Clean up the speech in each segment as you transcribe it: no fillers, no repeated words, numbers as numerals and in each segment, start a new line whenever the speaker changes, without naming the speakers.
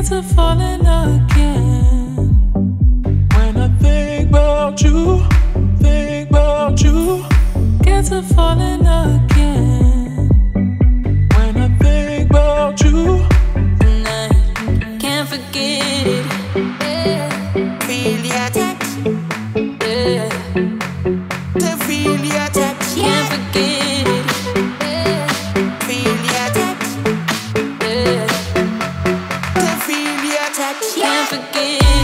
get to falling again. When I think about you, get to falling again. When I think about you,
and I can't forget it. Yeah. Feel your touch, yeah. To feel your touch, can't forget it. Yeah. Feel your touch, yeah. To feel your touch, can't forget it.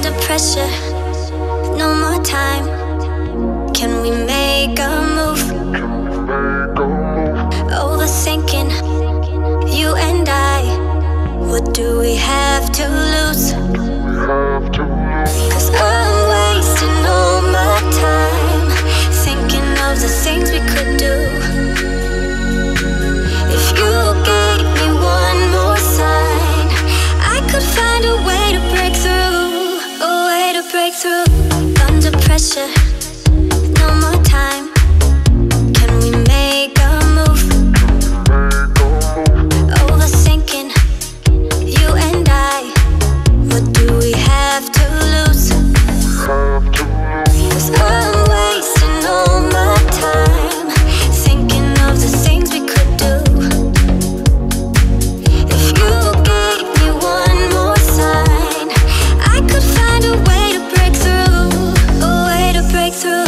under pressure, no more time. Can we make a move? Overthinking, you and I. What do we have to lose? 'Cause I'm wasting all my time thinking of the things we could do. If you gave me one more sign, I could find a way to break through, a way to break through. Under pressure, no more time. Can we make a move? Overthinking, you and I. What do we have to lose? 'Cause I'm wasting all my time thinking of the things we could do. If you gave me one more sign, I could find a way to break through, a way to break through.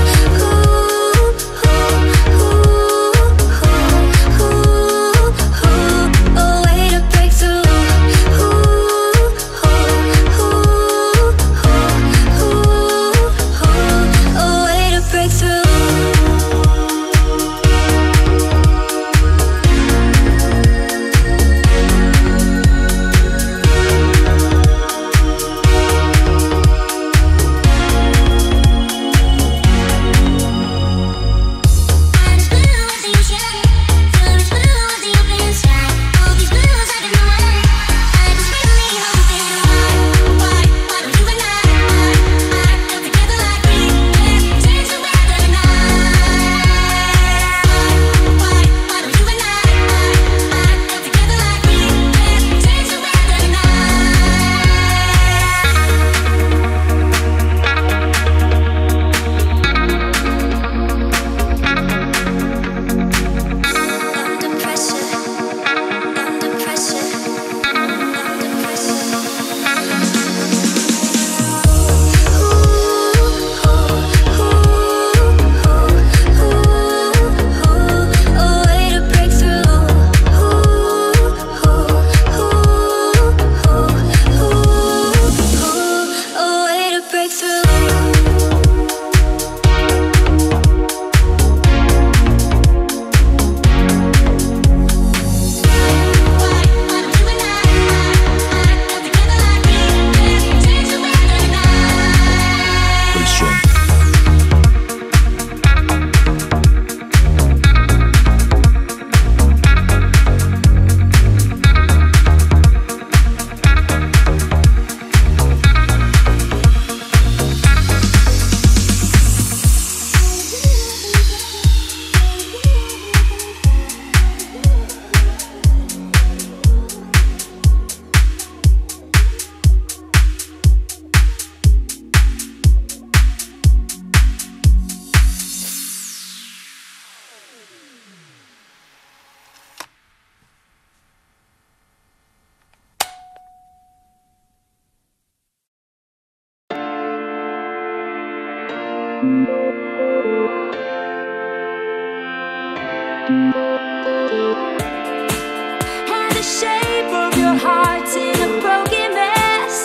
And the shape of your heart's in a broken mess.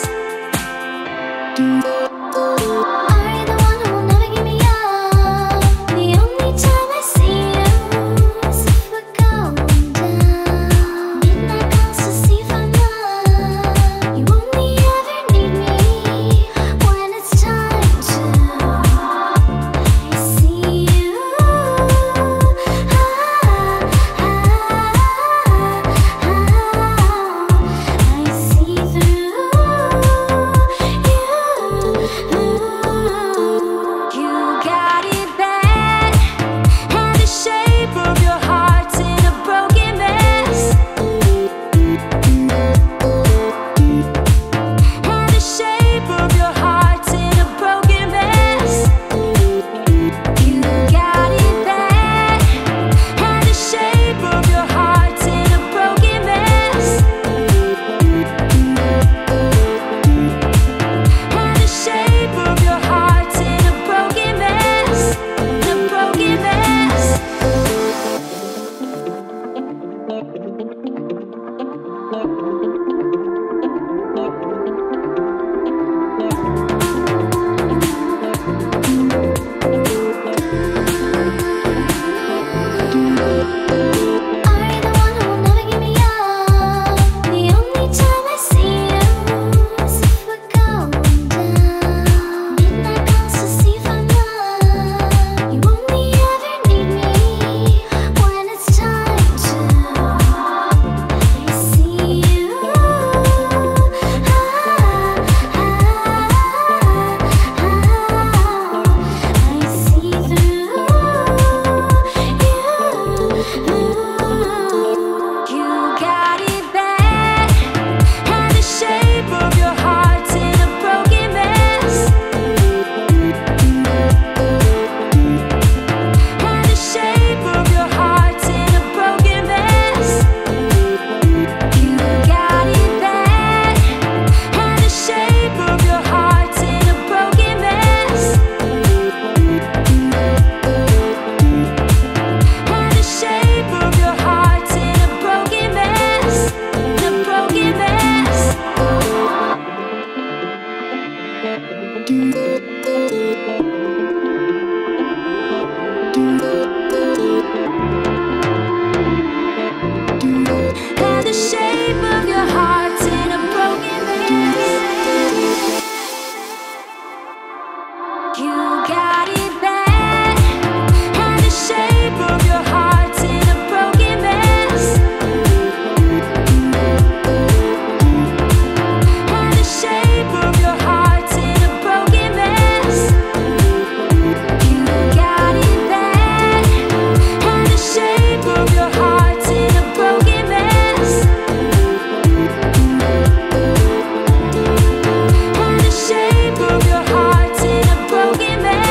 Are you the one who will never give me up? The only time I see you is if we're going down. Midnight calls to see if I'm up. You only ever need me when it's time to. I see you.
And the shape of your heart's in a broken mess. You got it bad. And the shape of your heart's in a broken mess. And the shape of your heart's in a broken mess. You got it bad. And the shape of your heart's in a broken mess. And the shape of your heart's in a broken mess.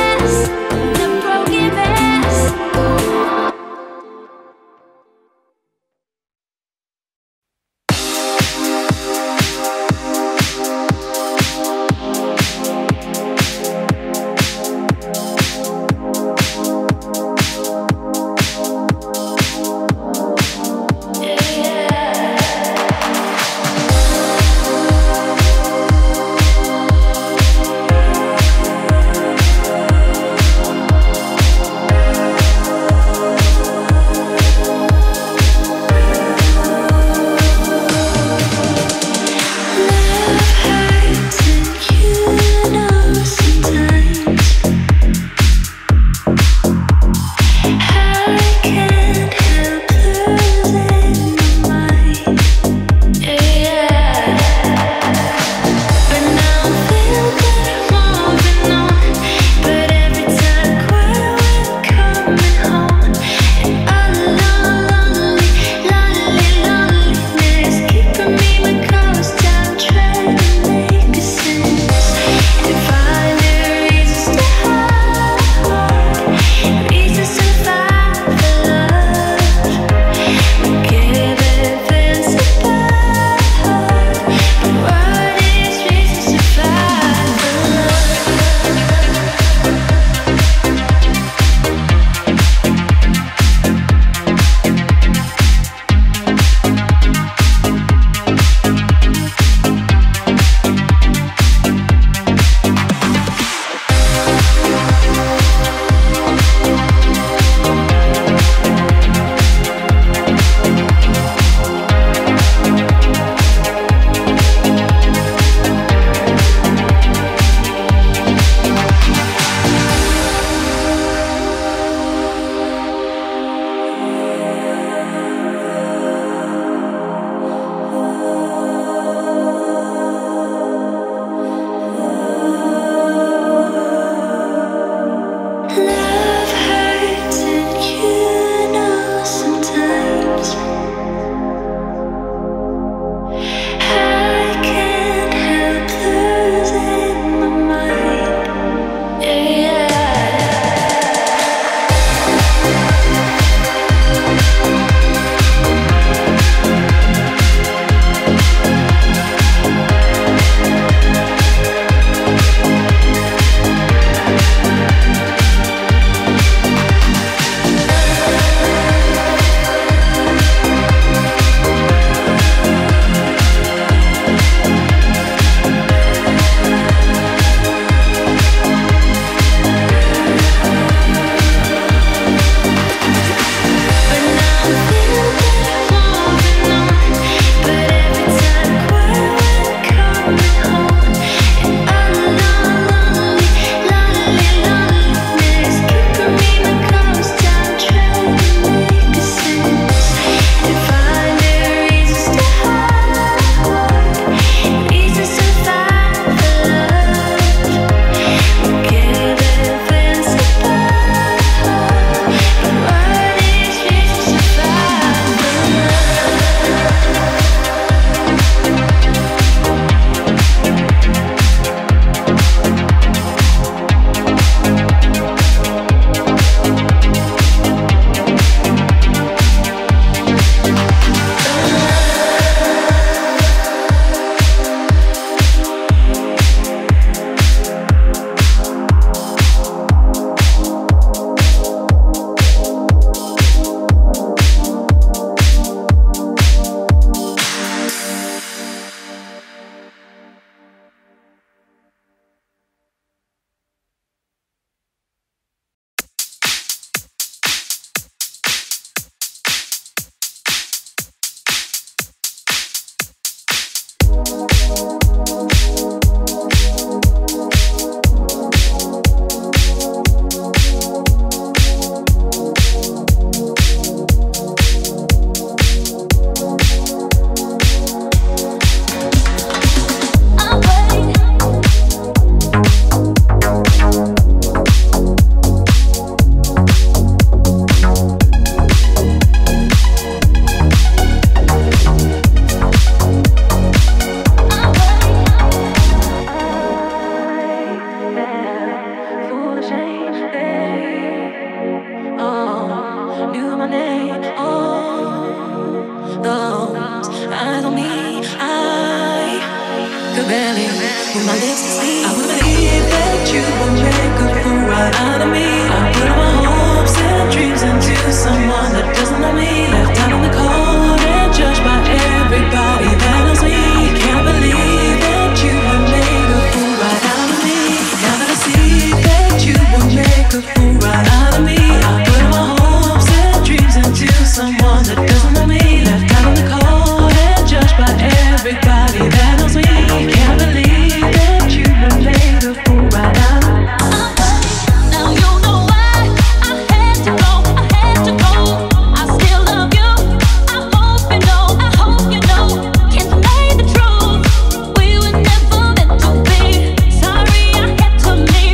make a fool right out of me. I put my hopes and dreams into someone that doesn't know me. Left out in the cold and judged by everybody that knows me. Can't believe that you have made a fool right out of me.
Now you know why I had to go. I still love you. I hope you know. Can't deny the truth. We were never meant to be. Sorry I had to leave.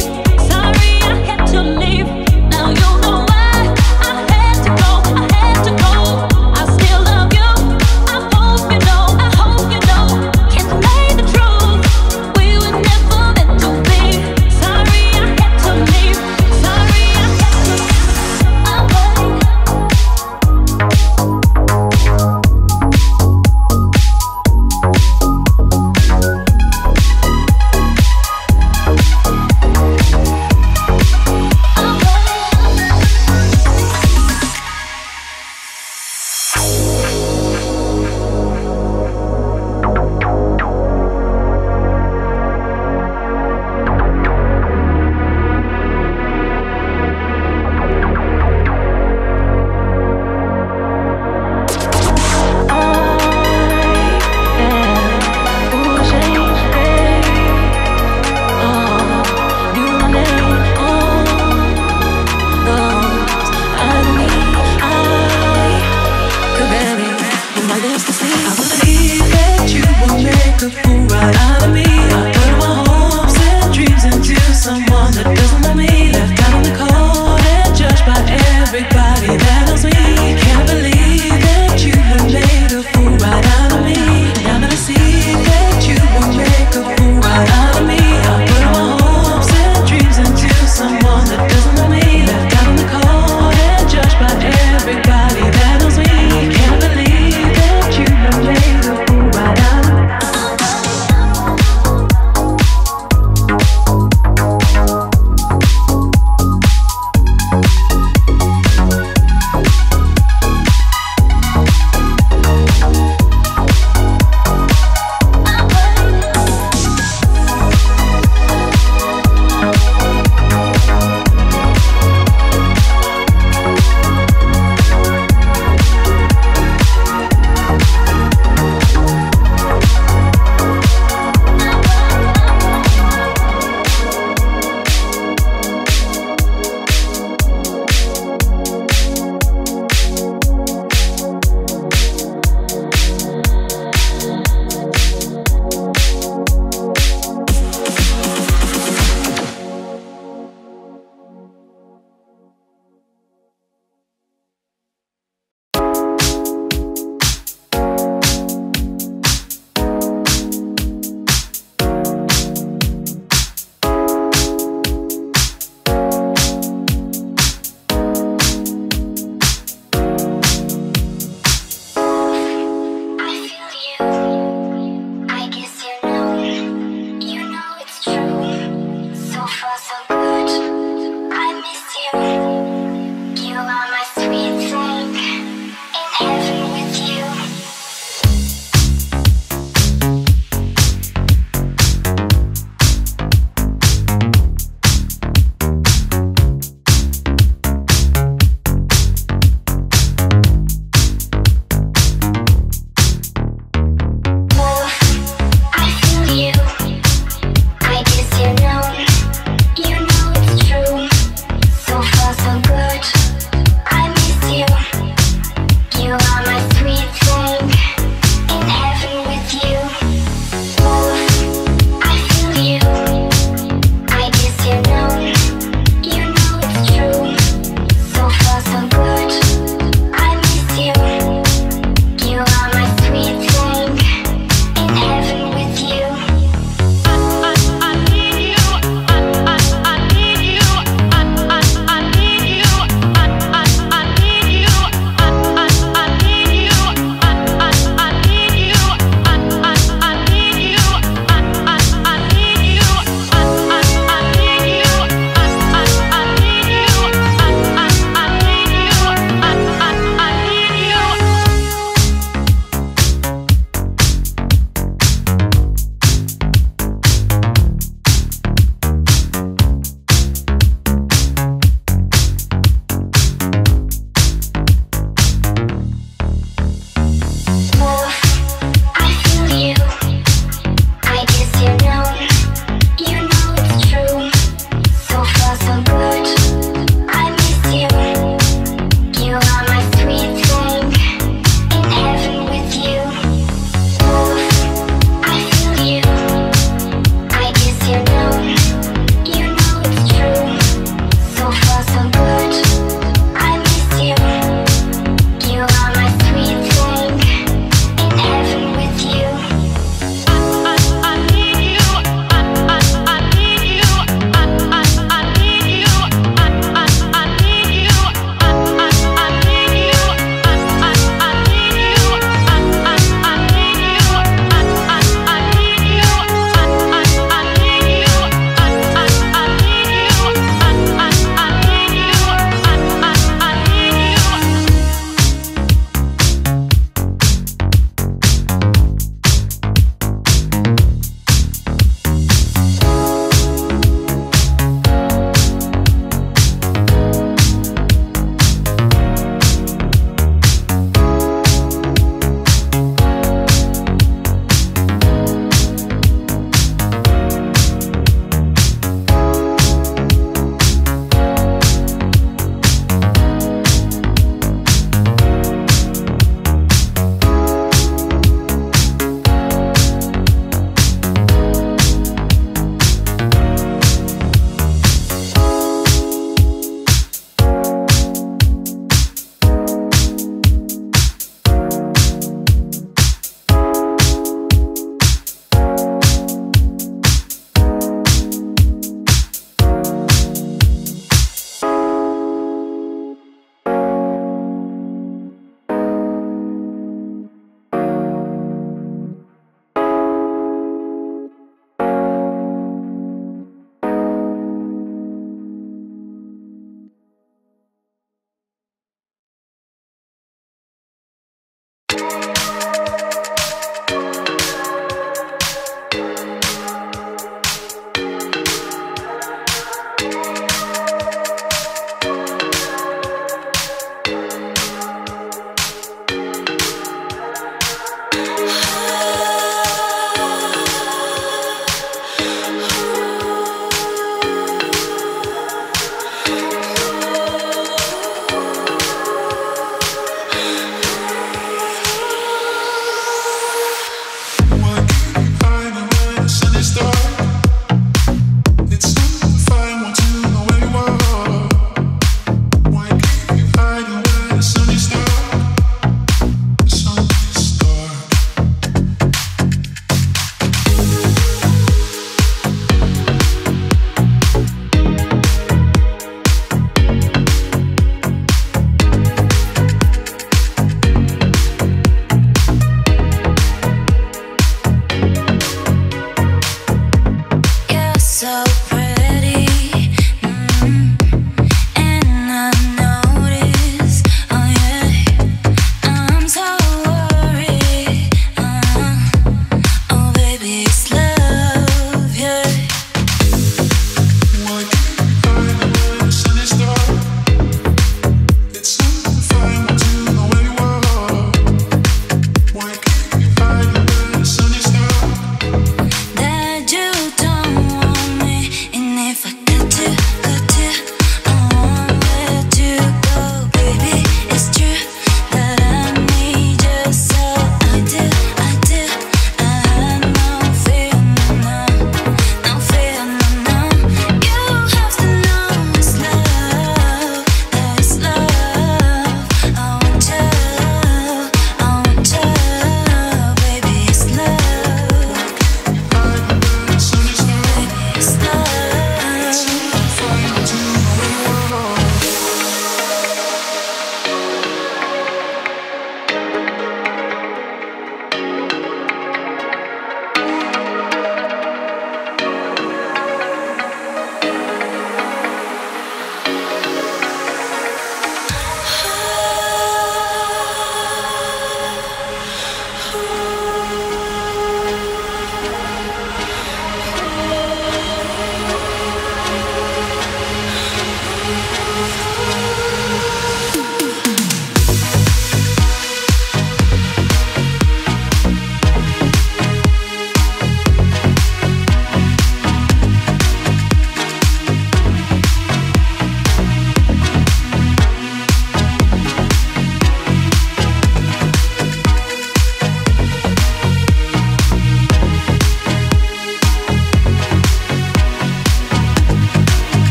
Now you know why I had to go. I still love you. I hope you know. Can't deny the truth. We were never meant to be. Sorry I had to leave.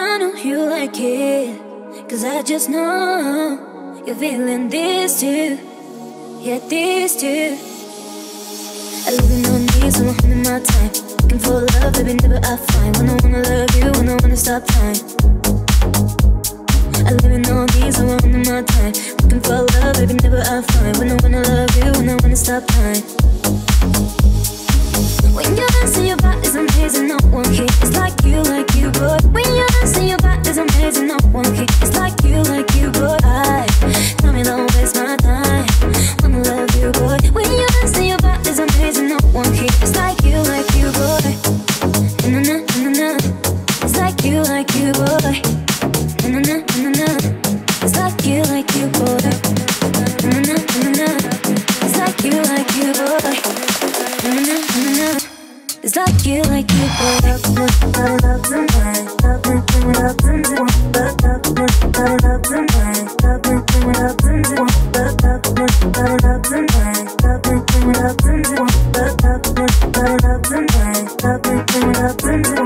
I know you like it, 'cause I just know you're feeling this too. Yeah, this too. I live in on these, so I'm holding my time. Looking for love, baby, never I find. When I wanna love you, when I wanna stop time. I live in all these, so I'm holding my time. Looking for love, baby, never I find. When I wanna love you, when I wanna stop time. When you're dancing, your body's amazing, no one can. It's like you, boy. When you're dancing, your body's amazing, no one can. It's like you, boy. Tell me don't waste my time. Wanna love you, boy. When you're dancing, your body's amazing, no one can. It's like you, boy. Na na na na. It's like you, boy. Na na na na. It's like you, boy. Na na na na. It's like you, boy. Na na na na. It's like you, boy. Love tonight, love tonight, love tonight, love tonight, love tonight, love tonight, love tonight, love tonight, love tonight, love tonight, love tonight, love tonight, love tonight, love tonight, love tonight.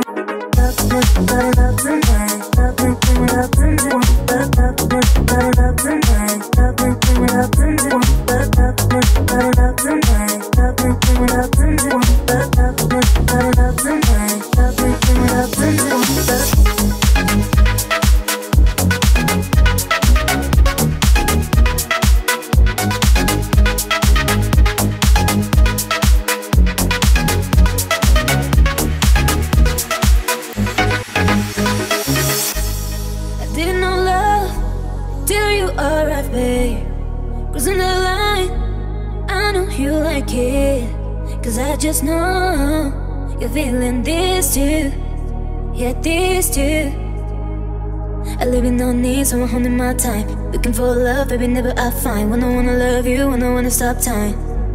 Just know you're feeling this too. Yeah, this too. I live in on needs, so I'm holding my time. Looking for love, baby, never I find. When I wanna love you, when I wanna stop time.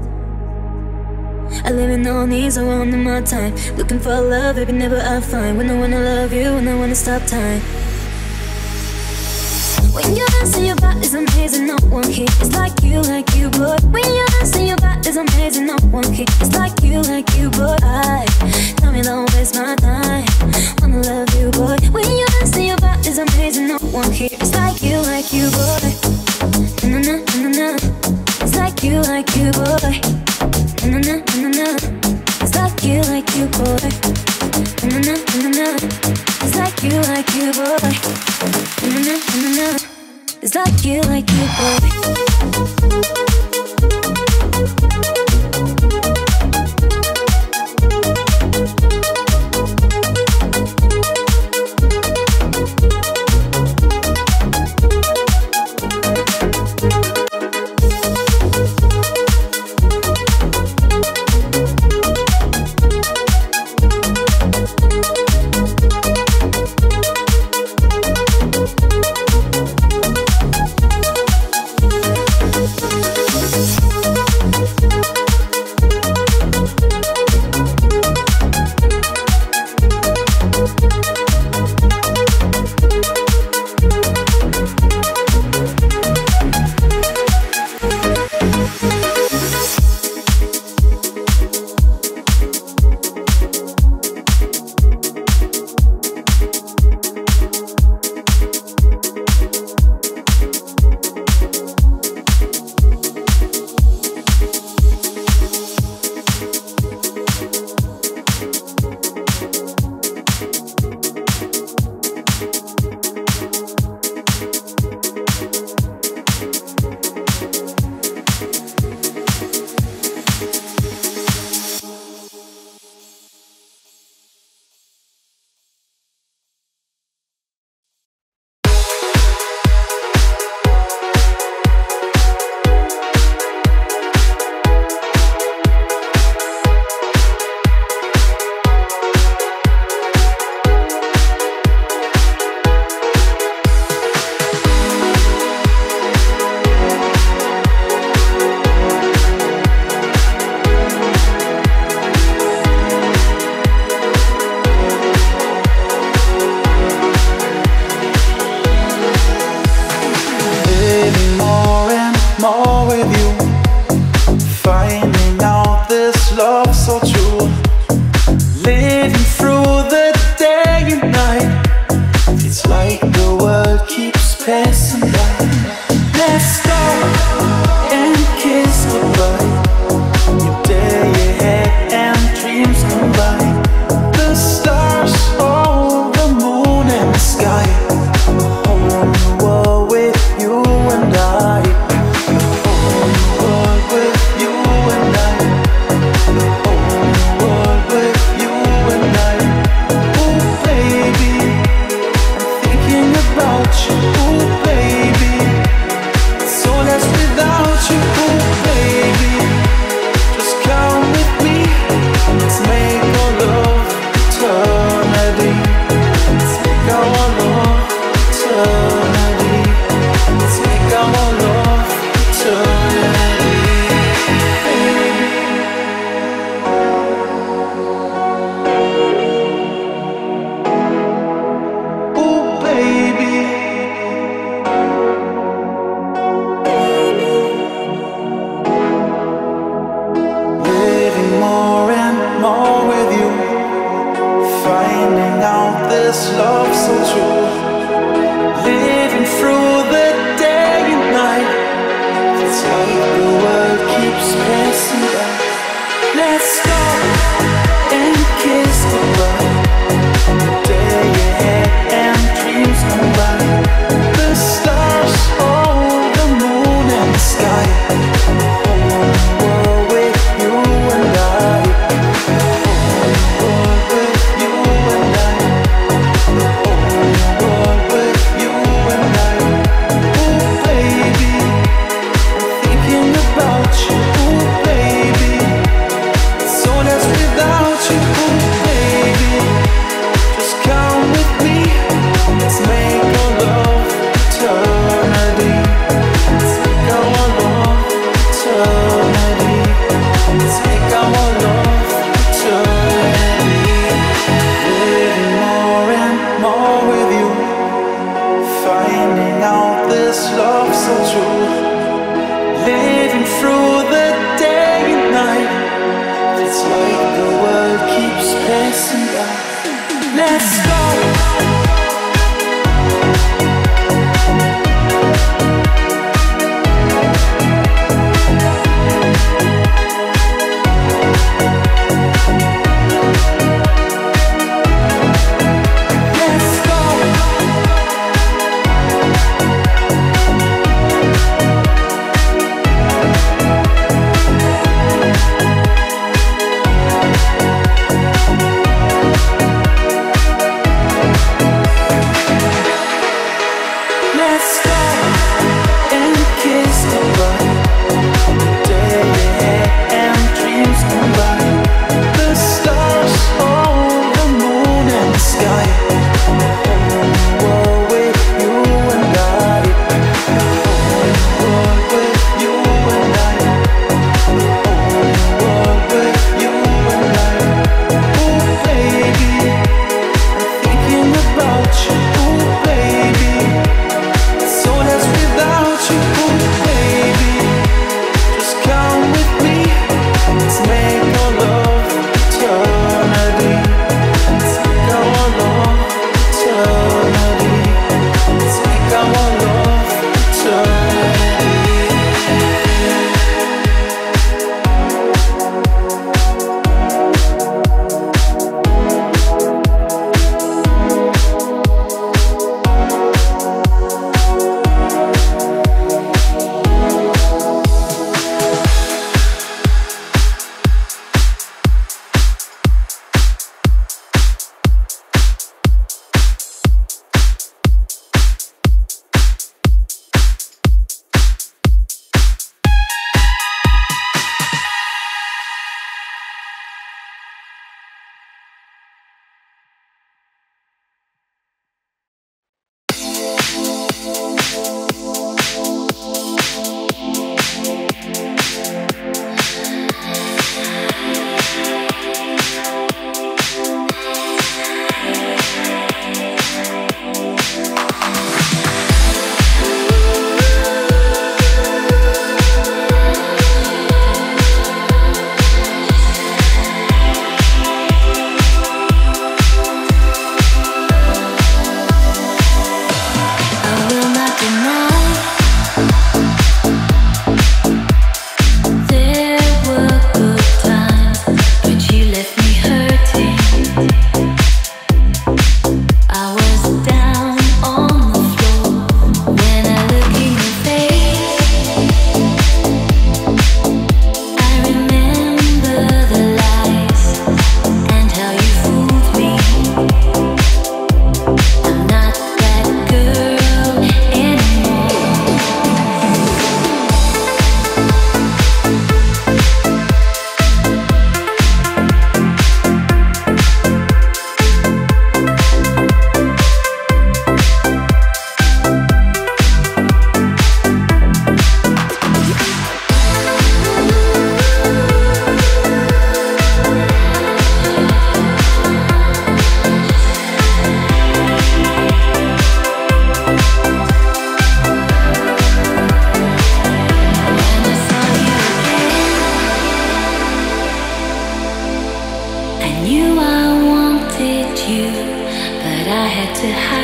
I live in on needs, so I'm holding my time. Looking for love, baby, never I find. When I wanna love you, when I wanna stop time. When you're dancing, your body's amazing, no one can. It's like you, boy. When you're dancing, your body's amazing, no one can. It's like you, boy. Tell me don't waste my time. Wanna love you, boy. When you're dancing, your body's amazing, no one can. It's like you, boy. Na na na na. It's like you, boy. Na na na na. It's like you, boy. Na na na na. It's like you, boy. Na na na na. It's like you, boy.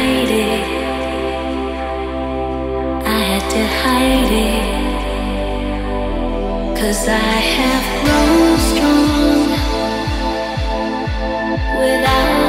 hide it. I had to hide it. 'Cause I have grown strong without